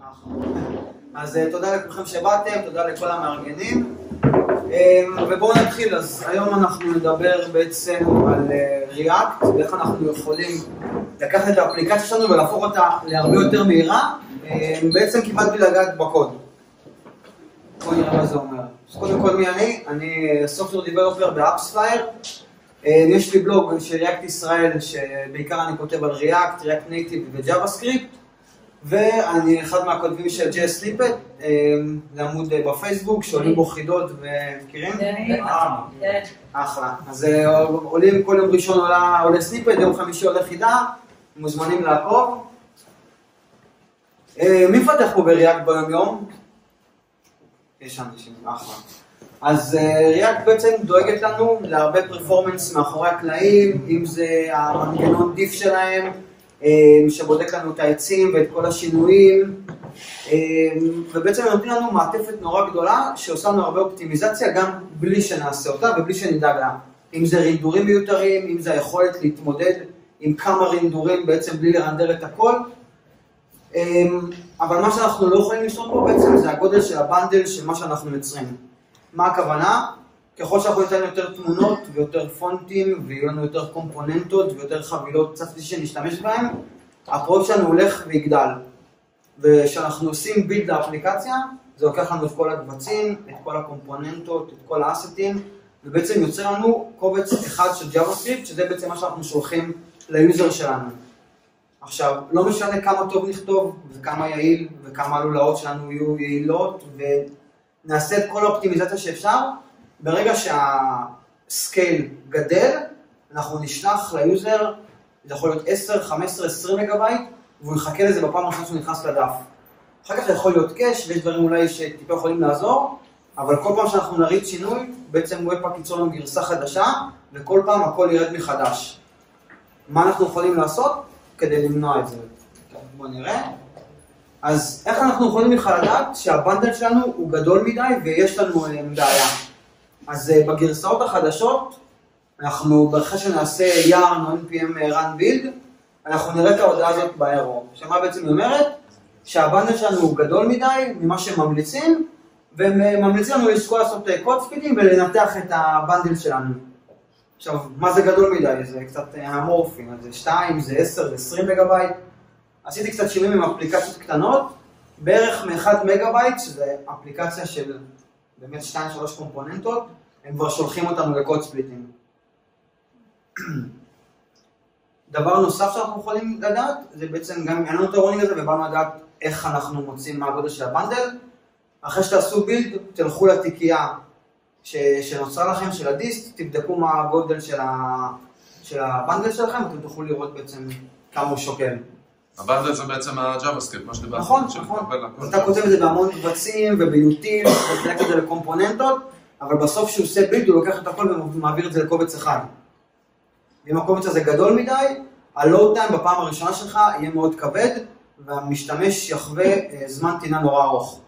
אז תודה לכולכם שבאתם, תודה לכל המארגנים. ובואו נתחיל. אז היום אנחנו נדבר בעצם על React, ואיך אנחנו יכולים לקחת את האפליקציה שלנו ולהפוך אותה להרבה יותר מהירה, בעצם כמעט בלי לגעת בקוד. בואו נראה מה זה אומר. אז קודם כל מי אני? אני Software Developer ב-AppsFlyer. יש לי בלוג של React ישראל, שבעיקר אני כותב על React, React Native ו-JavaScript, ואני אחד מהכותבים של JavaScript, זה עמוד בפייסבוק, שעולים בו חידות ומכירים? אחלה. אז עולים כל יום ראשון עולה סניפט, יום חמישי עולה חידה, מוזמנים לעקוב. מי מפתח פה ב-React ביום יום? יש אנשים, אחלה. אז React בעצם דואגת לנו להרבה פרפורמנס מאחורי הקלעים, אם זה המנגנון דיף שלהם, שבודק לנו את העצים ואת כל השינויים, ובעצם נותנים לנו מעטפת נורא גדולה שעושה לנו הרבה אופטימיזציה גם בלי שנעשה אותה ובלי שנדאג לה. אם זה רינדורים מיותרים, אם זה היכולת להתמודד עם כמה רינדורים בעצם בלי לרנדר את הכל. אבל מה שאנחנו לא יכולים לשנות פה בעצם זה הגודל של הבנדל של מה שאנחנו יוצרים. מה הכוונה? ככל שאנחנו ניתן יותר תמונות ויותר פונטים ויהיו לנו יותר קומפוננטות ויותר חבילות צפתי שנשתמש בהן, הפרויקט שלנו הולך ויגדל. וכשאנחנו עושים בילד לאפליקציה, זה לוקח לנו את כל הקבצים, את כל הקומפוננטות, את כל האסטים, ובעצם יוצר לנו קובץ אחד של JavaScript, שזה בעצם מה שאנחנו שולחים ליוזר שלנו. עכשיו, לא משנה כמה טוב נכתוב וכמה יעיל וכמה הלולאות שלנו יהיו יעילות, ונעשה את כל האופטימיזציה שאפשר, ברגע שהסקייל גדל, אנחנו נשלח ליוזר, זה יכול להיות 10, 15, 20 מגה-בייט, והוא יחכה לזה בפעם הראשונה שהוא נכנס לדף. אחר כך יכול להיות קאש, ויש דברים אולי שטיפה יכולים לעזור, אבל כל פעם שאנחנו נריץ שינוי, בעצם וויפאק ייצור לנו גרסה חדשה, וכל פעם הכל ירד מחדש. מה אנחנו יכולים לעשות כדי למנוע את זה? בואו נראה. אז איך אנחנו יכולים לדעת שהבנדל שלנו הוא גדול מדי ויש לנו בעיה? אז בגרסאות החדשות, אנחנו אחרי שנעשה yarn או npm run build, אנחנו נראה את ההודעה הזאת באירור. שמה בעצם אומרת? שהבנדל שלנו הוא גדול מדי ממה שממליצים, וממליצים לנו לשקול לעשות קוד ספידים ולנתח את הבנדל שלנו. עכשיו, מה זה גדול מדי? זה קצת אמורפי, זה 2, זה 10, זה 20 מגה-בייט. עשיתי קצת שינויים עם אפליקציות קטנות, בערך מ1 מגה-בייט, שזה אפליקציה של באמת 2-3 קומפוננטות, הם כבר שולחים אותנו לקוד ספליטים. דבר נוסף שאנחנו יכולים לדעת, זה בעצם גם אין לנו את הרונינג הזה, ובאנו לדעת איך אנחנו מוצאים מה הגודל של הבנדל. אחרי שתעשו בילד, תלכו לתיקייה שנוצרה לכם, של הדיסט, תבדקו מה הגודל של הבנדל שלכם, אתם תוכלו לראות בעצם כמה הוא שוקל. הבנדל זה בעצם ה-JavaScript, מה שדיברתי. נכון, נכון. אתה כותב את זה בהמון קבצים וביוטיב, וחלק את זה לקומפוננטות, אבל בסוף שהוא עושה בילד, הוא לוקח את הכל ומעביר את זה לקובץ אחד. ואם הקובץ הזה גדול מדי, הלואוד טיים בפעם הראשונה שלך יהיה מאוד כבד, והמשתמש יחווה זמן תינה נורא ארוך.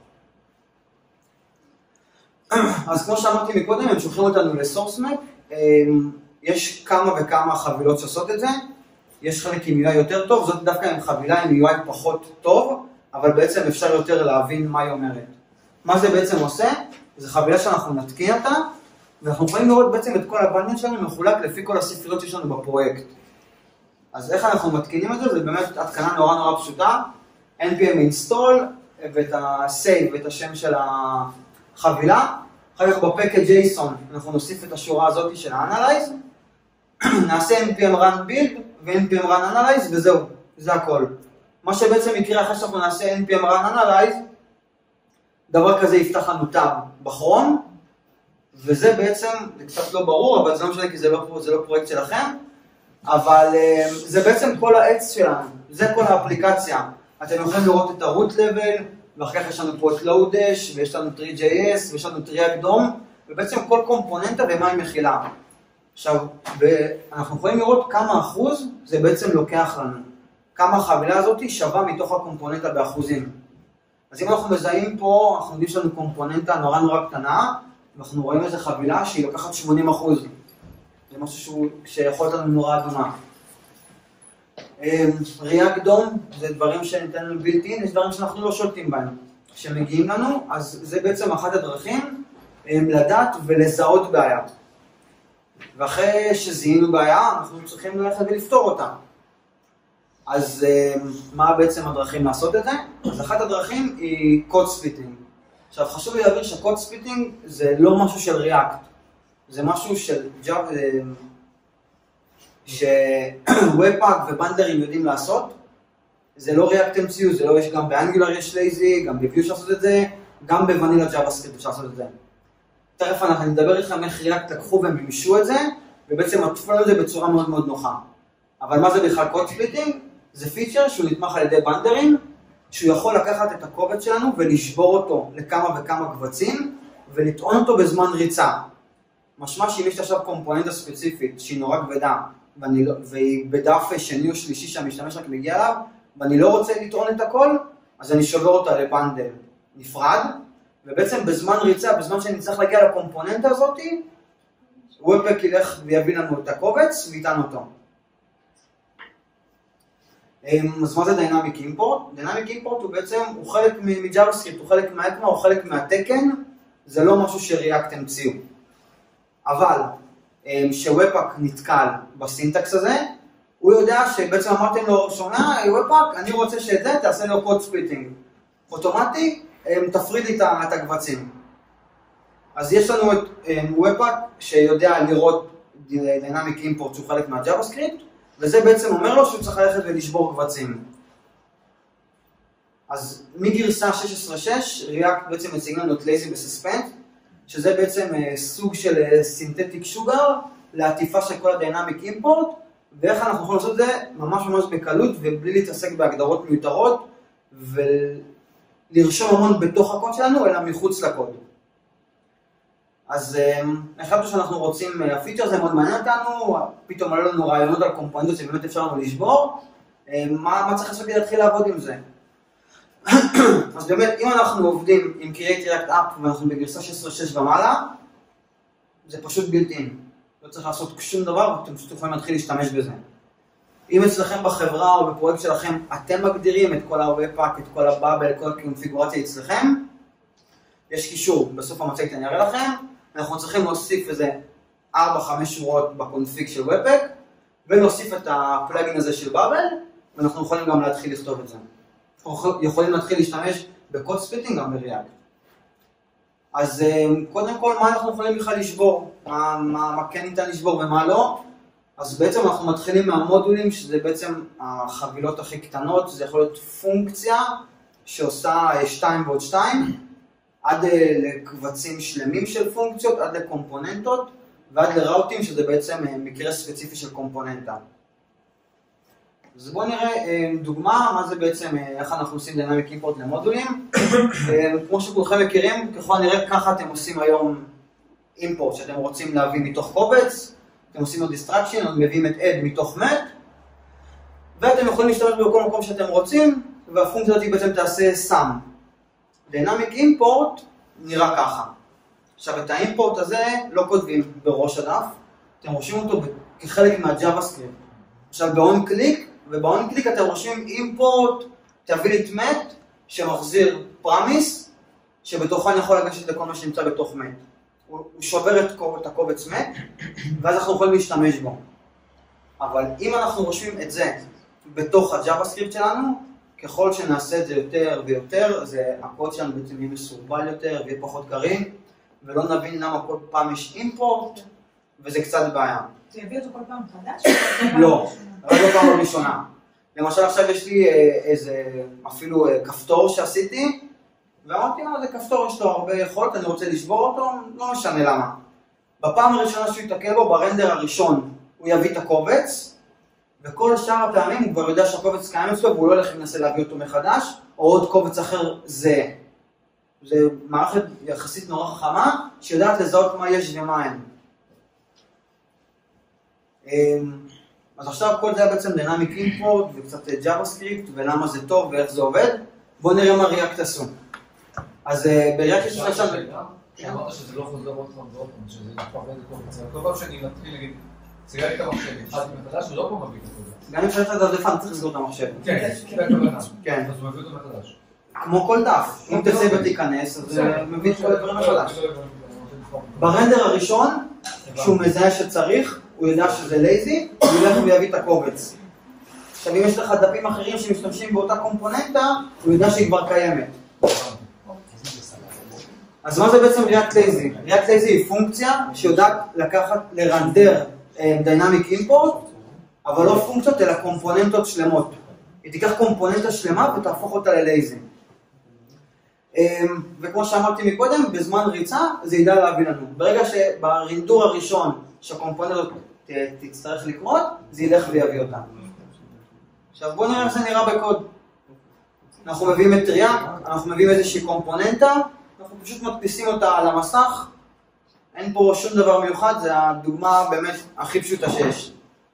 אז כמו שאמרתי מקודם, הם שולחים אותנו לסורס מפ, יש כמה וכמה חבילות שעושות את זה, יש חלק עם UI יותר טוב, זאת דווקא עם חבילה עם UI פחות טוב, אבל בעצם אפשר יותר להבין מה היא אומרת. מה זה בעצם עושה? זו חבילה שאנחנו נתקין אותה, ואנחנו יכולים לראות בעצם את כל הבנדל שלנו מחולק לפי כל הספריות שיש לנו בפרויקט. אז איך אנחנו מתקינים את זה? זה באמת התקנה נורא פשוטה, npm install ואת ה-save ואת השם של החבילה, אחר כך בפקד JSON אנחנו נוסיף את השורה הזאת של ה-Analyze, נעשה npm run build ו-npm run analyze וזהו, זה הכל. מה שבעצם יקרה אחרי שאנחנו נעשה npm run analyze, דבר כזה יפתח לנו טאב בכרום, וזה בעצם, זה קצת לא ברור, אבל זה לא משנה כי זה לא פרויקט שלכם, אבל זה בעצם כל העץ שלנו, זה כל האפליקציה. אתם יכולים לראות את ה-root level, ואחר כך יש לנו פה את lodash, ויש לנו tree.js, ויש לנו React DOM, ובעצם כל קומפוננטה ומה היא מכילה. עכשיו, אנחנו יכולים לראות כמה אחוז זה בעצם לוקח לנו. כמה החבילה הזאת שווה מתוך הקומפוננטה באחוזים. אז אם אנחנו מזהים פה, אנחנו יודעים שלנו קומפוננטה נורא קטנה, ואנחנו רואים איזו חבילה שהיא לוקחת 80%. זה משהו שיכול להיות לנו נורא דומה. React דום, זה דברים שניתן לנו בילט-אין, יש דברים שאנחנו לא שולטים בהם. כשמגיעים לנו, אז זה בעצם אחת הדרכים לדעת ולזהות בעיה. ואחרי שזיהינו בעיה, אנחנו צריכים ללכת ולפתור אותה. אז מה בעצם הדרכים לעשות את זה? אז אחת הדרכים היא קוד ספליטינג. עכשיו חשוב לי להבין שקוד ספליטינג זה לא משהו של React, זה משהו של שוובפאק ובנדרים יודעים לעשות. זה לא React MCU, זה לא, יש גם באנגולר יש Lazy, גם ב-Vue אפשר לעשות את זה, גם בוונילה JavaScript אפשר לעשות את זה. תכף אנחנו נדבר איתכם איך React לקחו והם מימשו את זה, ובעצם עטפו את זה בצורה מאוד מאוד נוחה. אבל מה זה בכלל קוד ספליטינג? זה פיצ'ר שהוא נתמך על ידי בנדרים, שהוא יכול לקחת את הקובץ שלנו ולשבור אותו לכמה וכמה קבצים, ולטעון אותו בזמן ריצה. משמע שאם יש עכשיו קומפוננטה ספציפית שהיא נורא כבדה, והיא בדף שני או שלישי שהמשתמש רק מגיע אליו, ואני לא רוצה לטעון את הכל, אז אני שובר אותה לבנדל נפרד, ובעצם בזמן ריצה, בזמן שאני צריך להגיע לקומפוננטה הזאת, וובפאק ילך ויביא לנו את הקובץ ויטען אותו. אז מה זה Dynamic Import? Dynamic Import הוא בעצם, הוא חלק מ-JavaScript, הוא חלק מהאקמה, הוא חלק מהתקן, זה לא משהו ש-React המציאו. אבל שוובפאק נתקל בסינטקס הזה, הוא יודע שבעצם אמרתם לו שונה, וובפאק, אני רוצה שאת זה תעשה לו קוד ספליטינג. אוטומטי, תפריד לי את הקבצים. אז יש לנו את וובפאק שיודע לראות Dynamic Import שהוא חלק מה-JavaScript, וזה בעצם אומר לו שהוא צריך ללכת ולשבור קבצים. אז מגרסה 16.6, React בעצם מציג לנו את Lazy ו-Suspense, שזה בעצם סוג של סינתטיק שוגר לעטיפה של כל ה-Dynamic Import, ואיך אנחנו יכולים לעשות את זה ממש ממש בקלות ובלי להתעסק בהגדרות מיותרות, ולרשום המון בתוך הקוד שלנו, אלא מחוץ לקוד. אז החלטנו שאנחנו רוצים, הפיצ'ר הזה מאוד מעניין אותנו, פתאום עלו לנו רעיונות על קומפוננטות שבאמת אפשר לנו לשבור, מה צריך לעשות כדי להתחיל לעבוד עם זה? אז באמת, אם אנחנו עובדים עם Create React App ואנחנו בגרסה 16.6 ומעלה, זה פשוט בילט-אין. לא צריך לעשות שום דבר, אתם פשוט יכולים להתחיל להשתמש בזה. אם אצלכם בחברה או בפרויקט שלכם, אתם מגדירים את כל ה-Webpack, את כל הבאבל, את כל הקונפיגורציה אצלכם, יש קישור, בסוף המצגת אני אראה לכם, אנחנו צריכים להוסיף איזה 4-5 שורות בקונפיג של Webpack, ולהוסיף את הפלאגין הזה של באבל, ואנחנו יכולים גם להתחיל לכתוב את זה. אנחנו יכולים להתחיל להשתמש בקוד ספליטינג גם ב-React. אז קודם כל, מה אנחנו יכולים בכלל לשבור? מה כן ניתן לשבור ומה לא? אז בעצם אנחנו מתחילים מהמודולים, שזה בעצם החבילות הכי קטנות, זה יכול להיות פונקציה שעושה 2 ועוד 2, עד לקבצים שלמים של פונקציות, עד לקומפוננטות, ועד לראוטים, שזה בעצם מקרה ספציפי של קומפוננטה. אז בואו נראה דוגמה, מה זה בעצם, איך אנחנו עושים Dynamic Import למודולים. כמו שכולכם מכירים, ככל הנראה ככה אתם עושים היום Import, שאתם רוצים להביא מתוך קובץ, אתם עושים לו Distraction, מביאים את add מתוך met, ואתם יכולים להשתמש בכל מקום שאתם רוצים, והפונקציה הזאת בעצם תעשה sum. Dynamic Import נראה ככה. עכשיו את האימפורט הזה לא כותבים בראש הדף, אתם רושמים אותו כחלק מה-JavaScript. עכשיו ב-on click, וב-on click אתם רושמים import, תביא לי את met, שמחזיר promise, שבתוכו אני יכול לגשת לכל מה שנמצא בתוך met. הוא שובר את הקובץ met, ואז אנחנו יכולים להשתמש בו. אבל אם אנחנו רושמים את זה בתוך ה-JavaScript שלנו, ככל שנעשה את זה יותר ויותר, הקוד שלנו בעצם יהיה מסורבל יותר ויהיה פחות קרין, ולא נבין למה כל פעם יש אימפורט, וזה קצת בעיה. זה יביא אותו כל פעם חדש? לא, רק לא פעם ראשונה. למשל עכשיו יש לי איזה אפילו כפתור שעשיתי, ואמרתי זה כפתור, יש לו הרבה יכולת, אני רוצה לשבור אותו, לא משנה למה. בפעם הראשונה שהוא יתקל בו, ברנדר הראשון, הוא יביא את הקובץ, וכל שאר הפעמים הוא כבר יודע שהקובץ קיים אצלו, והוא לא הולך לנסה להביא אותו מחדש, או עוד קובץ אחר זה. זה מערכת יחסית נורא חכמה, שיודעת לזהות מה יש ומה אין. אז עכשיו כל זה בעצם Dynamic Import וקצת JavaScript, ולמה זה טוב ואיך זה עובד. בואו נראה מה React עשו. אז ב-React יש עכשיו... שאמרת שזה לא חוזר עוד פעם ועוד פעם, שזה כבר עובד קובץ. כל פעם שאני מתחיל להגיד, סגרתי את המחשב, התחלתי מחדש, הוא לא פה מביא את הקוד. גם אם אפשר לדף, אני צריך לסגור את המחשב. כן, זה הכוונה. כן. אז הוא מביא אותו מחדש. כמו כל דף, אם תרצה ותיכנס, אז מביא את כל הדברים מחדש. ברנדר הראשון, כשהוא מזהה שצריך, הוא יודע שזה לייזי, הוא ילך ויביא את הקובץ. עכשיו, אם יש לך דפים אחרים שמשתמשים באותה קומפוננטה, הוא יודע שהיא כבר קיימת. אז מה זה בעצם React.Lazy? React.Lazy היא פונקציה שיודעת לרנדר Dynamic Import, אבל לא פונקציות אלא קומפוננטות שלמות. היא תיקח קומפוננטה שלמה ותהפוך אותה ללייזי. וכמו שאמרתי מקודם, בזמן ריצה זה ידע להביא לנו. ברגע שברינדור הראשון שהקומפוננטות תצטרך לקרות, זה ילך ויביא אותה. עכשיו בואו נראה איך זה נראה בקוד. אנחנו מביאים את React, אנחנו מביאים איזושהי קומפוננטה, אנחנו פשוט מדפיסים אותה על המסך. אין פה שום דבר מיוחד, זה הדוגמה באמת הכי פשוטה שיש.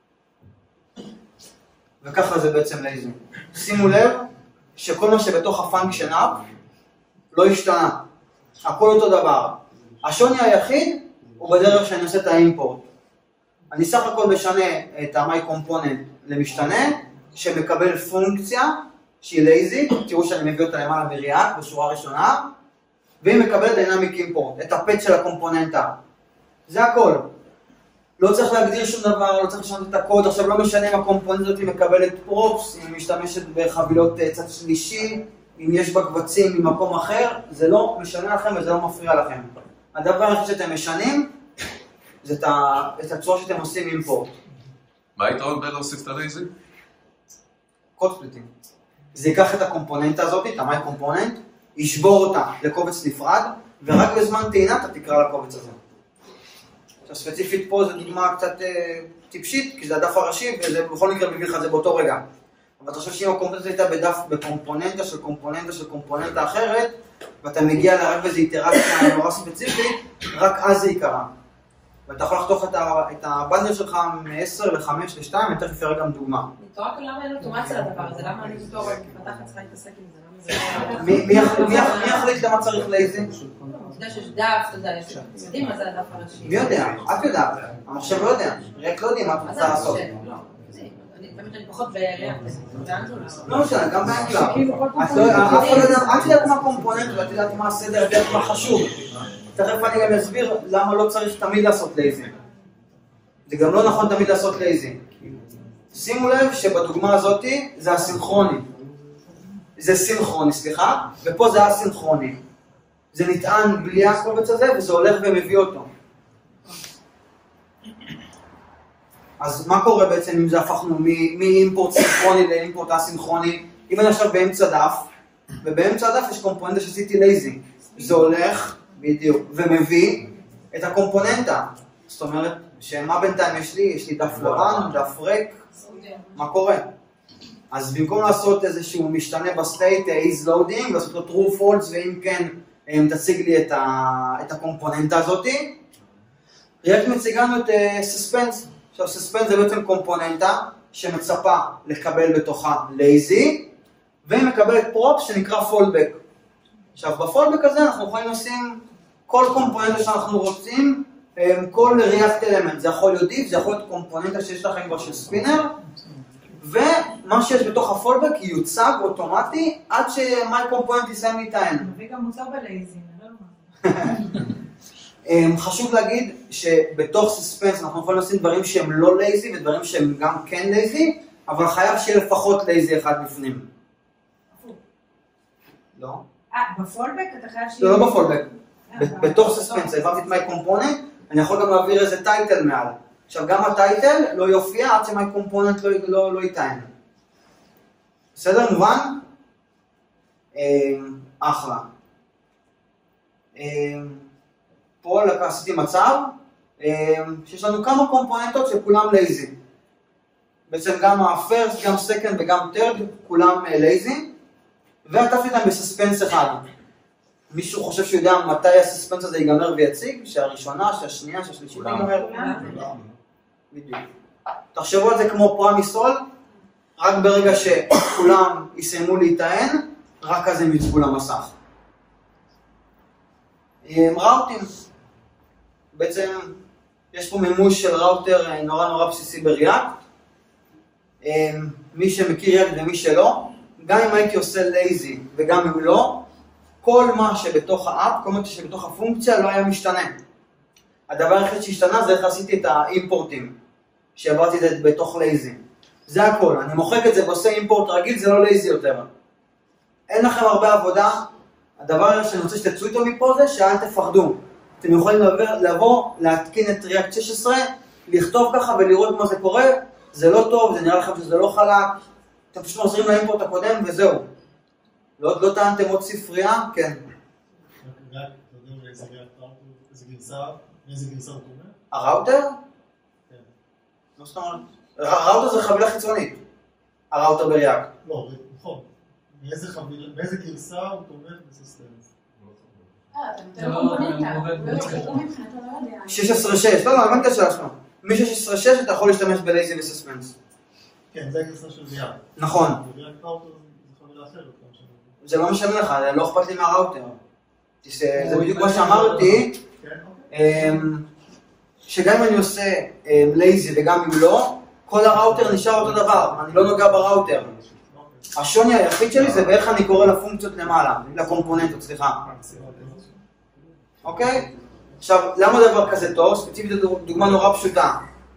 וככה זה בעצם לייזי. שימו לב שכל מה שבתוך הפונקשן אפ לא השתנה. הכל אותו דבר. השוני היחיד הוא בדרך שאני עושה את האימפורט. אני סך הכל משנה את ה-my component למשתנה שמקבל פונקציה שהיא לייזי, תראו שאני מביא אותה למעלה ב-React בשורה הראשונה, והיא מקבלת dynamic import, את הפט של הקומפוננטה. זה הכל. לא צריך להגדיר שום דבר, לא צריך לשנות את הקוד, עכשיו לא משנה אם הקומפוננט הזאת מקבלת פרופס, אם היא משתמשת בחבילות צד שלישי, אם יש בה קבצים ממקום אחר, זה לא משנה לכם וזה לא מפריע לכם. הדבר היחיד שאתם משנים, זה את הצורה שאתם עושים אימפורט. מה היתרון בלהוסיף את הלייזי? קוד ספליטינג. זה ייקח את הקומפוננטה הזאת, את ה-my component, ישבור אותה לקובץ נפרד, ורק בזמן טעינה אתה תקרא לקובץ הזה. עכשיו ספציפית פה זו דוגמה קצת טיפשית, כי זה הדף הראשי, וזה בכל מקרה מביא לך את זה באותו רגע. אבל אתה חושב שאם הקומפוננטה הייתה בדף בקומפוננטה של קומפוננטה של קומפוננטה אחרת, ואתה מגיע לרק באיזו איטרציה נורא ספציפית, רק אז זה יקרה. ואתה יכול לחתוך את הבנדל שלך מ-10 ל-5 ל-2, ותכף יראה גם דוגמה. מתואר למה אין אוטומציה לדבר הזה? למה אני בתור מפתחת צריכה להתעסק עם זה? מי יחליט למה צריך לייזי? אתה יודע שיש דף, אתה יודע, יש יודעים מה זה הדף הראשי. מי יודע? את יודעת. המחשב לא יודע. רק לא יודעים מה את רוצה לעשות. אני פחות בריאקט. לא משנה, גם באנגלה. את יודעת מה הקומפוננט ואת יודעת מה הסדר, את יודעת מה חשוב. תכף אני גם אסביר למה לא צריך תמיד לעשות לייזי. זה גם לא נכון תמיד לעשות לייזי. שימו לב שבדוגמה הזאת זה הסינכרוני. זה סינכרוני, סליחה, ופה זה הסינכרוני. זה נטען בלי הקובץ הזה וזה הולך ומביא אותו. אז מה קורה בעצם אם זה הפכנו מאימפורט סינכרוני לאימפורט אסינכרוני? אם אני עכשיו באמצע דף, ובאמצע הדף יש קומפוננטה שעשיתי לייזי. זה הולך, בדיוק, ומביא את הקומפוננטה. זאת אומרת, שמה בינתיים יש לי? יש לי דף לבן, דף ריק, מה קורה? אז במקום לעשות איזשהו משתנה בסטייט, is loading, לעשות לו true false, ואם כן, תציג לי את הקומפוננטה הזאת. React מציגה לנו את Suspense. עכשיו, Suspense זה בעצם קומפוננטה שמצפה לקבל בתוכה lazy, והיא מקבלת פרופ שנקרא fallback. עכשיו, בפולבק הזה אנחנו יכולים לשים כל קומפוננטה שאנחנו רוצים, כל React element. זה יכול להיות div, זה יכול להיות קומפוננטה שיש לכם כבר של ספינר, ומה שיש בתוך הפולבק יוצג אוטומטי עד ש-my component יסיים להיטען. מביא גם מוצר בלייזי, חשוב להגיד שבתוך Suspense אנחנו יכולים לשים דברים שהם לא לייזי ודברים שהם גם כן לייזי, אבל חייב שיהיה לפחות לייזי אחד בפנים. לא? בפולבק אתה חייב שיהיה... לא בפולבק. בתוך Suspense, העברתי את my component, אני יכול גם להעביר איזה טייטל מעל. עכשיו גם הטייטל לא יופיע עד ש-my component לא יטען. בסדר? מובן? אחלה. פה עשיתי מצב שיש לנו כמה קומפוננטות שכולם לייזי. בעצם גם ה-first, גם second וגם third, כולם לייזי. ועטפתי אותם בסספנס אחד. מישהו חושב שהוא יודע מתי הסספנס הזה ייגמר ויציג? שהראשונה, שהשנייה, שהשלישית ייגמר? בדיוק. תחשבו על זה כמו פרמיסול, רק ברגע שכולם יסיימו להיטען, רק אז הם יצבו למסך. ראוטים. בעצם יש פה מימוש של ראוטר נורא בסיסי בריאקט. מי שמכיר ריאקט ומי שלא, גם אם הייתי עושה לייזי וגם אם לא, כל מה שבתוך האפ, כל מה שבתוך הפונקציה לא היה משתנה. הדבר היחיד שהשתנה זה איך עשיתי את האימפורטים, שעברתי את זה בתוך לייזי. זה הכל, אני מוחק את זה ועושה אימפורט רגיל, זה לא לייזי יותר. אין לכם הרבה עבודה, הדבר שאני רוצה שתצאו איתו מפה זה שאל תפחדו. אתם יכולים לבוא, להתקין את React 16, לכתוב ככה ולראות מה זה קורה, זה לא טוב, זה נראה לכם שזה לא חלק, אתם פשוט מחזירים לאימפורט הקודם וזהו. לא טענתם עוד ספרייה? כן. רק, אתה יודע איזה גרסה הוא קורא? הראוטר? כן. לא סתם אומרת. הראוטר זה חבילה חיצונית. הראוטר בריאקט. לא, נכון. באיזה גרסה הוא תומך בסספנס? אתה נותן קומפוננטה, הוא מבחינתו לא יודע. 16.6, לא, הבנת את השאלה שלנו. מ-16.6 אתה יכול להשתמש בלייזי וסספנס. כן, זה הגרסה של ריאקט. נכון. ריאקט ראוטר זה חבילה אחרת. זה לא משנה לך, לא אכפת לי מהראוטר. זה בדיוק מה שאמרתי, שגם אם אני עושה לייזי וגם אם לא, כל הראוטר נשאר אותו דבר, אני לא נוגע בראוטר. השוני היחיד שלי זה באיך אני קורא לפונקציות למעלה, לקומפוננטות, סליחה. אוקיי? עכשיו, למה דבר כזה טוב? ספציפית דוגמה נורא פשוטה.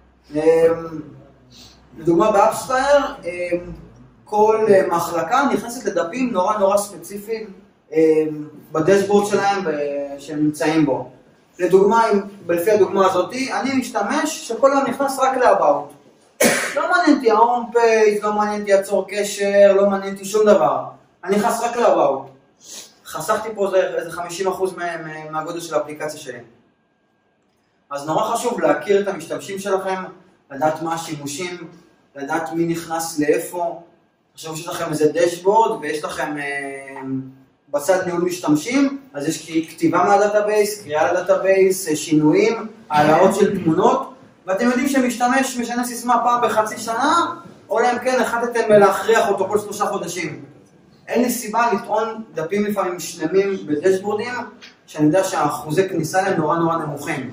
לדוגמה ב-AppsFlyer, כל מחלקה נכנסת לדפים נורא ספציפיים בדשבורד שלהם שהם נמצאים בו. לדוגמה, לפי הדוגמה הזאת, אני משתמש שכל היום נכנס רק ל-About. לא מעניין אותי ה-Home Page, לא מעניין אותי עצור קשר, לא מעניין אותי שום דבר. אני נכנס רק ל-About. חסכתי פה איזה 50% מהגודל של האפליקציה שלי. אז נורא חשוב להכיר את המשתמשים שלכם, לדעת מה השימושים, לדעת מי נכנס לאיפה. עכשיו יש לכם איזה דשבורד ויש לכם בצד ניהול משתמשים, אז יש כתיבה מהדאטאבייס, קריאה לדאטאבייס, שינויים, העלאות של תמונות, ואתם יודעים שמשתמש משנה סיסמה פעם בחצי שנה, או להם כן החלטתם להכריח אותו כל 3 חודשים. אין לי סיבה לטעון דפים לפעמים שלמים בדשבורדים, שאני יודע שהאחוזי כניסה להם נורא נמוכים.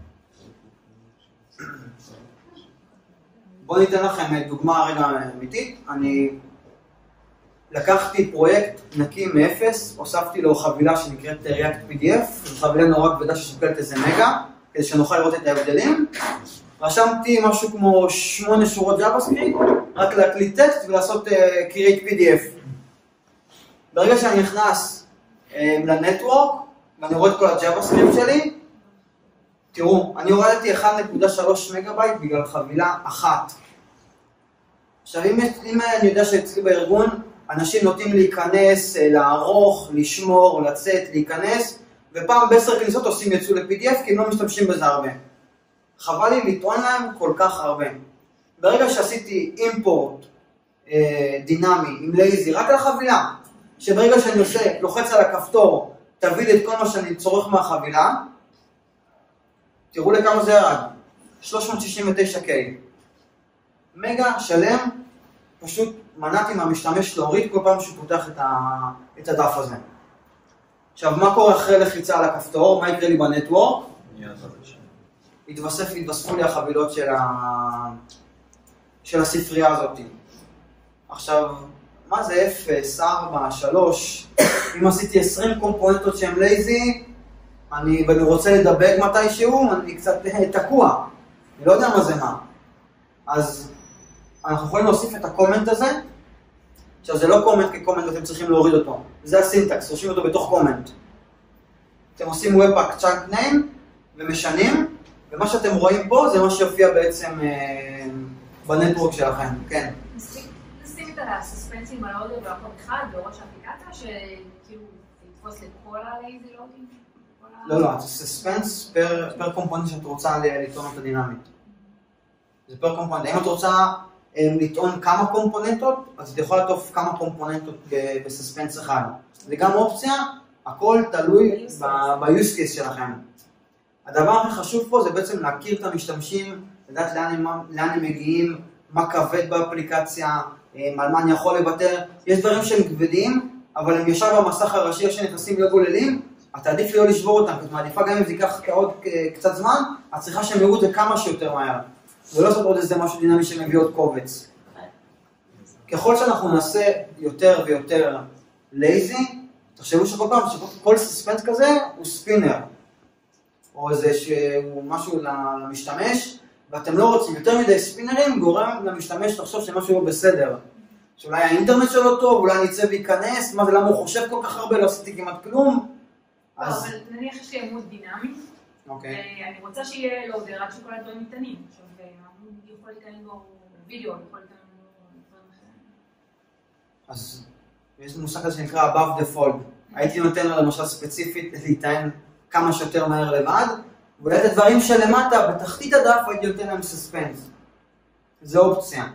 בואו ניתן לכם דוגמה רגע אמיתית. אני לקחתי פרויקט נקי מאפס, הוספתי לו חבילה שנקראת React PDF, זו חבילה נורא כבדה ששוקלת איזה מגה, כדי שנוכל לראות את ההבדלים. רשמתי משהו כמו 8 שורות JavaScript, רק להקליט טקסט ולעשות create PDF. ברגע שאני נכנס לנטוורק, ואני רואה את כל ה-JavaScript שלי, תראו, אני הורדתי 1.3 מגה-בייט בגלל חבילה אחת. עכשיו, אם אני יודע שאצלי בארגון, אנשים נוטים להיכנס, לערוך, לשמור, לצאת, להיכנס, ופעם ב10 כניסות עושים יצוא ל-PDF, כי הם לא משתמשים בזה הרבה. חבל לי לטעון להם כל כך הרבה. ברגע שעשיתי אימפורט דינמי עם לייזי, רק על החבילה, שברגע שאני לוחץ על הכפתור, תביא לי את כל מה שאני צורך מהחבילה, תראו לכמה זה ירד, 369K. מגה שלם, פשוט מנעתי מהמשתמש להוריד כל פעם שהוא פותח את הדף הזה. עכשיו, מה קורה אחרי לחיצה על הכפתור? מה יקרה לי בנטוורק? התווספו לי החבילות של הספרייה הזאת. עכשיו, מה זה 0, 4, 3? אם עשיתי 20 קומפוננטות שהן לייזי, ואני רוצה לדבק מתישהו, אני קצת תקוע. אני לא יודע מה זה מה. אז אנחנו יכולים להוסיף את הקומנט הזה. עכשיו זה לא קומנט כקומנט ואתם צריכים להוריד אותו. זה הסינטקס, רושמים אותו בתוך קומנט. אתם עושים webpack chunk name ומשנים, ומה שאתם רואים פה זה מה שיופיע בעצם בנטוורק שלכם. כן. נשים את הסוספנסים על האודיו באחד אחד בראש האפליקציה שכאילו יתפוס לכל הלייזי לוגים? לא, זה סספנס פר קומפוננט שאת רוצה לטעון אותה דינמית. זה פר קומפוננט. אם את רוצה לטעון כמה קומפוננטות, אז את יכולה לטוף כמה קומפוננטות בסספנס אחד. זה גם אופציה, הכל תלוי ב-use case שלכם. הדבר הכי חשוב פה זה בעצם להכיר את המשתמשים, לדעת לאן הם מגיעים, מה כבד באפליקציה, על מה אני יכול לוותר. יש דברים שהם כבדים, אבל הם ישר במסך הראשי שנכנסים להיות גוללים, אתה עדיף לא לשבור אותם, כי את מעדיפה גם אם זה ייקח עוד קצת זמן, את צריכה שהם יראו את זה כמה שיותר מהר. ולא לעשות עוד איזה משהו דינמי שמביא עוד קובץ. ככל שאנחנו נעשה יותר ויותר lazy, תחשבו שכל פעם, שכל סספנס כזה הוא ספינר. או איזה שהוא משהו למשתמש, ואתם לא רוצים יותר מדי ספינרים, גורם למשתמש לחשוב שמשהו לא בסדר. שאולי האינטרנט שלו טוב, אולי אני אצא וייכנס, מה זה, למה הוא חושב כל כך הרבה, לא עשיתי כמעט כלום. לא, אבל נניח יש לי עמוד דינמי, אני רוצה שיהיה לואודר עד שכל הדברים ניתנים. עכשיו, העמוד יכול להתקיים בו וידאו, יכול להתקיים בו דברים אחרים. אז יש מושג כזה שנקרא above the fold. הייתי נותן לו למשל ספציפית להיטען כמה שיותר מהר לבד, ואולי את הדברים שלמטה, בתחתית הדף, הייתי נותן להם סספנס. זו אופציה.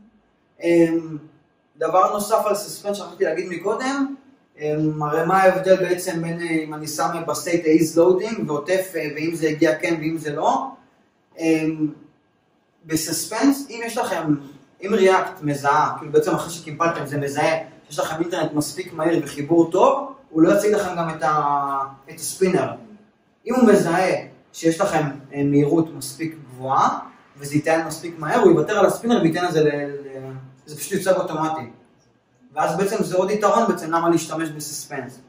דבר נוסף על סספנס שרציתי להגיד מקודם, הרי מה ההבדל בעצם בין אם אני שם בסטייט is loading ועוטף ואם זה הגיע כן ואם זה לא. בסספנס, אם יש לכם, אם React מזהה, כאילו בעצם אחרי שקימפלתם זה מזהה, שיש לכם אינטרנט מספיק מהיר וחיבור טוב, הוא לא יציג לכם גם את הספינר. אם הוא מזהה שיש לכם מהירות מספיק גבוהה, וזה ייתן מספיק מהר, הוא יוותר על הספינר וייתן את זה, זה פשוט יוצג אוטומטי. ואז בעצם זה עוד יתרון בעצם למה להשתמש בסספנס.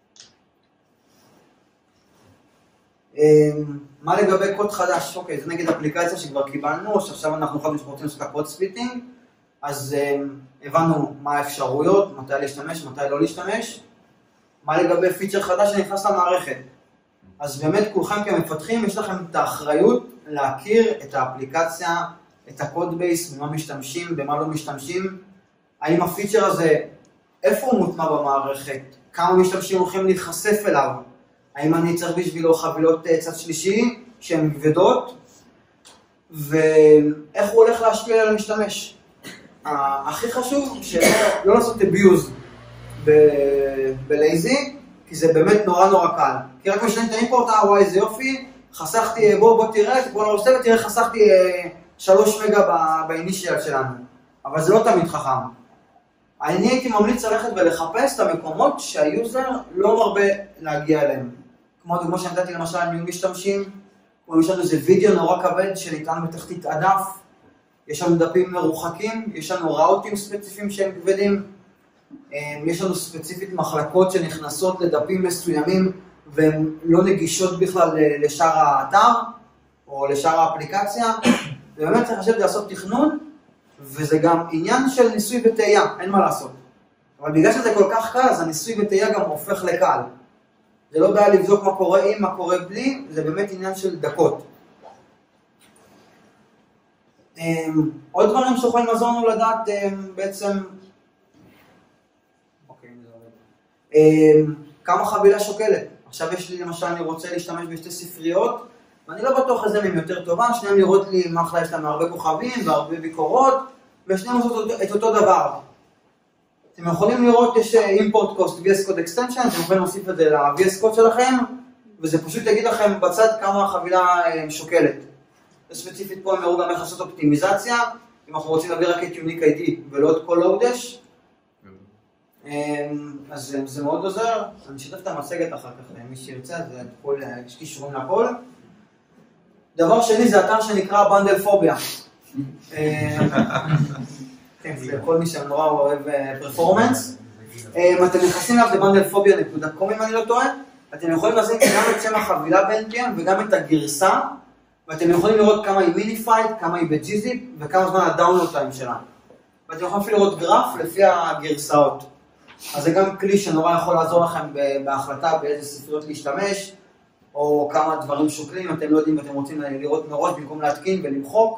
מה לגבי קוד חדש? אוקיי, זה נגיד אפליקציה שכבר קיבלנו, שעכשיו אנחנו רוצים לעשות קוד ספליטינג, אז הבנו מה האפשרויות, מתי להשתמש, מתי לא להשתמש. מה לגבי פיצ'ר חדש שנכנס למערכת? אז באמת כולכם כמפתחים יש לכם את האחריות להכיר את האפליקציה, את הקוד בייס, במה משתמשים, במה לא משתמשים. האם הפיצ'ר הזה, איפה הוא מוטמע במערכת? כמה משתמשים הולכים להתחשף אליו? האם אני צריך בשבילו חבילות צד שלישי שהן כבדות? ואיך הוא הולך להשפיע על המשתמש? הכי חשוב שלא לעשות abuse בלייזי, כי זה באמת נורא קל. כי רק משנה את האימפורט, וואי איזה יופי, חסכתי, בוא תראה, בוא נראה, תראה, חסכתי 3 מגה באינישיאל שלנו. אבל זה לא תמיד חכם. אני הייתי ממליץ ללכת ולחפש את המקומות שהיוזר לא מרבה להגיע אליהם. כמו דוגמה שנתתי למשל עם משתמשים, כמו יש לנו איזה וידאו נורא כבד שניתן בתחתית הדף, יש לנו דפים מרוחקים, יש לנו ראוטים ספציפיים שהם כבדים, יש לנו ספציפית מחלקות שנכנסות לדפים מסוימים והן לא נגישות בכלל לשאר האתר או לשאר האפליקציה. ובאמת צריך לשבת לעשות תכנון, וזה גם עניין של ניסוי וטעייה, אין מה לעשות. אבל בגלל שזה כל כך קל, אז הניסוי וטעייה גם הופך לקל. זה לא בעיה לבדוק מה קורה עם, מה קורה בלי, זה באמת עניין של דקות. עוד דברים שיכולים לעזור לנו לדעת בעצם, כמה חבילה שוקלת. עכשיו יש לי למשל, אני רוצה להשתמש בשתי ספריות, ואני לא בטוח איזה מהם יותר טובה, שניהם לראות לי מה אחלה יש להם הרבה כוכבים והרבה ביקורות, ושניהם עושות את אותו דבר. אתם יכולים לראות, יש import cost VS Code extension, אתם יכולים להוסיף את זה ל-VS Code שלכם, וזה פשוט יגיד לכם בצד כמה החבילה שוקלת. ספציפית פה הם יראו גם איך לעשות אופטימיזציה, אם אנחנו רוצים להביא רק את Unique ID ולא את כל לואודש, אז זה מאוד עוזר. אני אשתף את המצגת אחר כך, מי שירצה, יש קישורים לכל. דבר שני זה אתר שנקרא בנדל פוביה. כן, זה כל מי שנורא אוהב פרפורמנס. אתם נכנסים אליו לבנדלפוביה.com אם אני לא טועה, אתם יכולים לשים גם את שם החבילה ב-NPM וגם את הגרסה, ואתם יכולים לראות כמה היא מיניפייד, כמה היא בג'יזיפ וכמה זמן הדאונלוד טיים שלה. ואתם יכולים אפילו לראות גרף לפי הגרסאות. אז זה גם כלי שנורא יכול לעזור לכם בהחלטה באיזה ספריות להשתמש, או כמה דברים שוקלים, אם אתם לא יודעים ואתם רוצים לראות מראש במקום להתקין ולמחוק.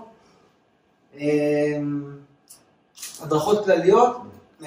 הדרכות כלליות,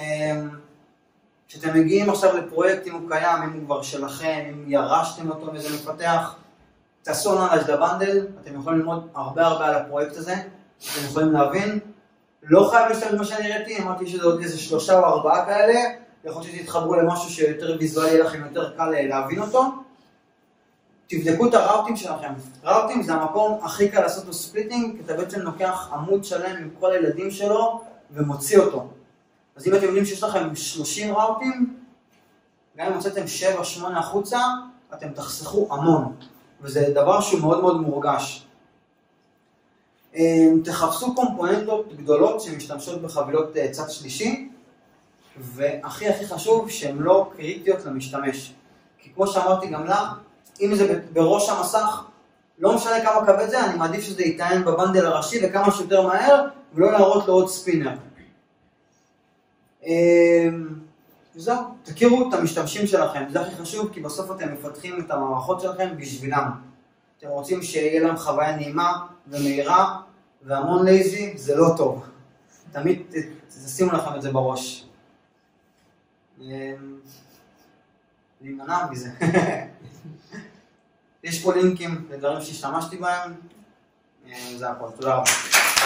כשאתם מגיעים עכשיו לפרויקט, אם הוא קיים, אם הוא כבר שלכם, אם ירשתם אותו מאיזה מפתח, תעשו אנליז לבנדל, אתם יכולים ללמוד הרבה על הפרויקט הזה, אתם יכולים להבין, לא חייב להשתמש במה שאני ראיתי, אמרתי שזה עוד איזה 3 או 4 כאלה, יכול להיות שתתחברו למשהו שיותר ויזואלי, יהיה לכם יותר קל להבין אותו. תבדקו את הראוטים שלכם. ראוטים זה המקום הכי קל לעשות לו ספליטינג, כי אתה בעצם לוקח עמוד שלם עם כל הילדים שלו ומוציא אותו. אז אם אתם יודעים שיש לכם 30 ראוטים, גם אם הוצאתם 7-8 החוצה, אתם תחסכו המון, וזה דבר שהוא מאוד מאוד מורגש. תחפשו קומפוננטות גדולות שמשתמשות בחבילות צד שלישי, והכי הכי חשוב שהן לא קריטיות למשתמש. כי כמו שאמרתי גם לה, אם זה בראש המסך, לא משנה כמה כבד זה, אני מעדיף שזה יטען בבנדל הראשי וכמה שיותר מהר, ולא להראות לו עוד ספינר. וזהו, תכירו את המשתמשים שלכם, זה הכי חשוב, כי בסוף אתם מפתחים את המערכות שלכם בשבילם. אתם רוצים שיהיה להם חוויה נעימה ומהירה, והמון לייזי זה לא טוב. תמיד תשימו לכם את זה בראש. להימנע מזה. יש פה לינקים לדברים שהשתמשתי בהם. זה הכל, תודה רבה.